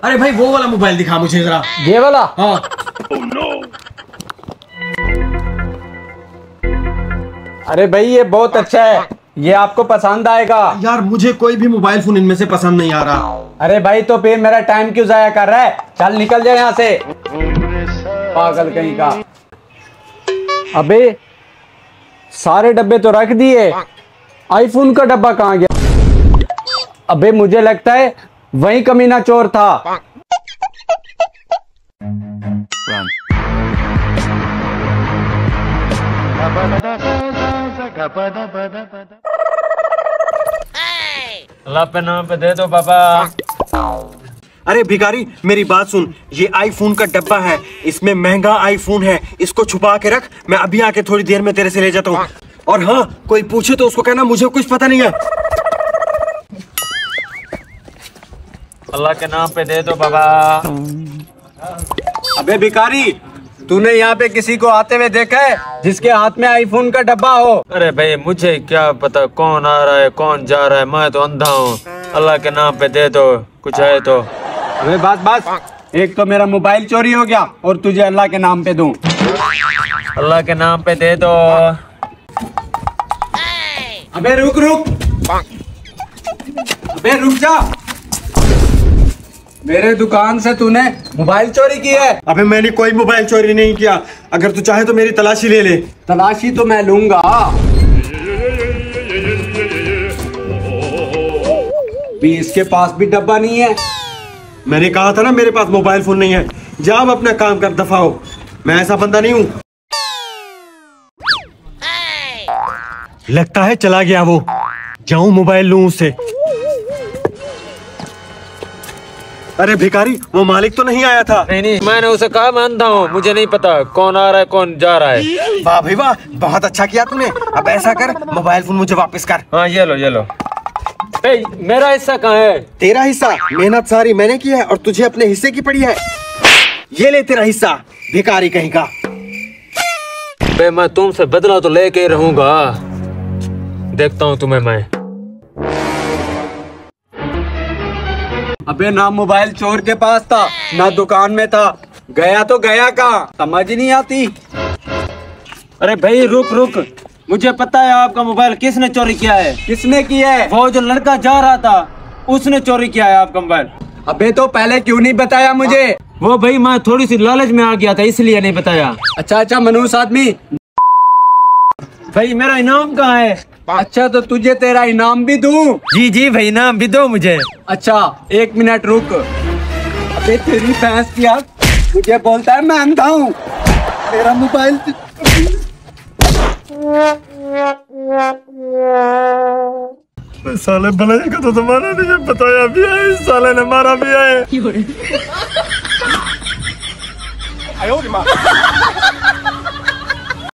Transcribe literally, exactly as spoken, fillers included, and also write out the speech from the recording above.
अरे भाई वो वाला मोबाइल दिखा मुझे जरा। ये वाला? हाँ। oh, no. अरे भाई ये बहुत अच्छा है, ये आपको पसंद आएगा। यार मुझे कोई भी मोबाइल फोन इनमें से पसंद नहीं आ रहा। अरे भाई तो फिर मेरा टाइम क्यों जाया कर रहा है, चल निकल जाए यहाँ से, पागल कहीं का। अबे सारे डब्बे तो रख दिए, आईफोन का डब्बा कहाँ गया? अबे मुझे लगता है वही कमीना चोर था। अल्लाह पे नाम पे दे दो पापा। अरे भिखारी मेरी बात सुन, ये आईफोन का डब्बा है, इसमें महंगा आईफोन है, इसको छुपा के रख, मैं अभी आके थोड़ी देर में तेरे से ले जाता हूँ। और हाँ कोई पूछे तो उसको कहना मुझे कुछ पता नहीं है। अल्लाह के नाम पे दे दो पापा। अबे भिखारी तूने यहाँ पे किसी को आते हुए देखा है जिसके हाथ में आईफोन का डब्बा हो? अरे भाई मुझे क्या पता कौन आ रहा है कौन जा रहा है, मैं तो अंधा हूँ। अल्लाह के नाम पे दे दो, कुछ है तो। अबे बस बस, एक तो मेरा मोबाइल चोरी हो गया और तुझे अल्लाह के नाम पे दूं। अल्लाह के नाम पे दे दो। अबे रुक रुक, अबे रुक जा, मेरे दुकान से तूने मोबाइल चोरी की है? अबे मैंने कोई मोबाइल चोरी नहीं किया, अगर तू चाहे तो मेरी तलाशी ले ले। तलाशी तो मैं लूंगा। भी इसके पास भी डब्बा नहीं है। मैंने कहा था ना मेरे पास मोबाइल फोन नहीं है, जा अब अपना काम कर, दफा हो, मैं ऐसा बंदा नहीं हूँ। लगता है चला गया वो, जाऊं मोबाइल लूं उससे। अरे भिखारी वो मालिक तो नहीं आया था? नहीं नहीं, मैंने उसे कहा मैं अंधा हूँ, मुझे नहीं पता कौन आ रहा है कौन जा रहा है। वाह भाई वाह, बहुत अच्छा किया तूने। अब ऐसा कर मोबाइल फोन मुझे वापस कर। हाँ ये लो ये लो। ए, मेरा हिस्सा कहाँ है? तेरा हिस्सा? मेहनत सारी मैंने की है और तुझे अपने हिस्से की पड़ी है। ये ले तेरा हिस्सा, भिखारी कहीं का। बे मैं तुमसे बदला तो लेके ही रहूंगा, देखता हूँ तुम्हें मैं। अबे ना मोबाइल चोर के पास था ना दुकान में था, गया तो गया कहाँ, समझ नहीं आती। अरे भाई रुक रुक, मुझे पता है आपका मोबाइल किसने चोरी किया है। किसने किया है? वो जो लड़का जा रहा था उसने चोरी किया है आपका मोबाइल। अबे तो पहले क्यों नहीं बताया मुझे? वो भाई मैं थोड़ी सी लालच में आ गया था इसलिए नहीं बताया। अच्छा अच्छा मनूस आदमी। भाई मेरा इनाम कहाँ है? अच्छा तो तुझे तेरा इनाम भी दूं? जी जी भाई इनाम भी दो मुझे। अच्छा एक मिनट रुक। अबे तेरी भैंस की आँख, मुझे बोलता है मैं अंधा हूँ, मेरा मोबाइल। साले भले का तो तुम्हारा नहीं बताया भी है, इस साले ने मारा भी है।